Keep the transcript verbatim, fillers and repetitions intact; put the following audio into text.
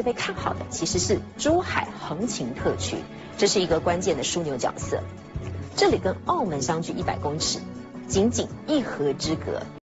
被看好的其实是珠海横琴特区，这是一个关键的枢纽角色。这里跟澳门相距一百公尺，仅仅一河之隔。